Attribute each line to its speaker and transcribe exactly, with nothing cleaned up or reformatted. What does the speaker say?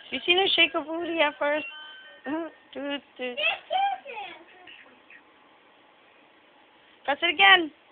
Speaker 1: You seen her shake her booty at first? Uh, do, do. Press it again.